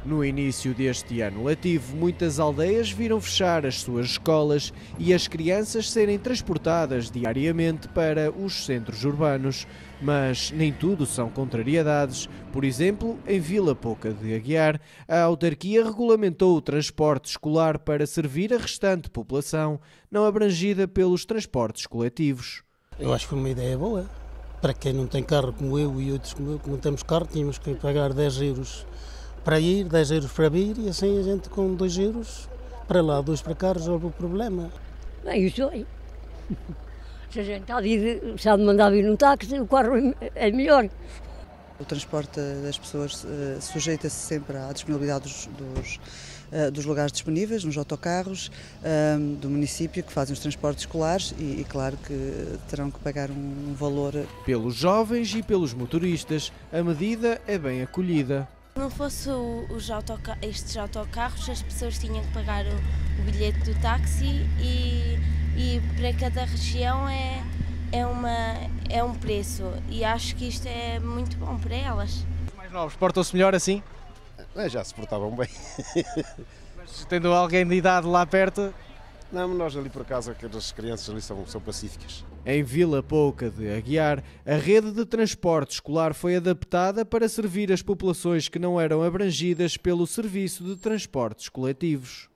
No início deste ano letivo, muitas aldeias viram fechar as suas escolas e as crianças serem transportadas diariamente para os centros urbanos. Mas nem tudo são contrariedades. Por exemplo, em Vila Pouca de Aguiar, a autarquia regulamentou o transporte escolar para servir a restante população, não abrangida pelos transportes coletivos. Eu acho que foi uma ideia boa. Para quem não tem carro como eu e outros como eu, que não temos carro, tínhamos que pagar 10 euros para ir, 10 euros para vir, e assim a gente com 2 euros para lá, 2 para cá, resolve o problema. Bem, isso aí. Se a gente sabe mandar vir num táxi, o carro é melhor. O transporte das pessoas sujeita-se sempre à disponibilidade dos lugares disponíveis, nos autocarros do município que fazem os transportes escolares e claro que terão que pagar um valor. Pelos jovens e pelos motoristas, a medida é bem acolhida. Se não fosse estes autocarros, as pessoas tinham que pagar o bilhete do táxi e para cada região é um preço e acho que isto é muito bom para elas. Os mais novos portam-se melhor assim? Já se portavam bem. Mas tendo alguém de idade lá perto... Não, nós ali por acaso, as crianças ali são pacíficas. Em Vila Pouca de Aguiar, a rede de transporte escolar foi adaptada para servir as populações que não eram abrangidas pelo serviço de transportes coletivos.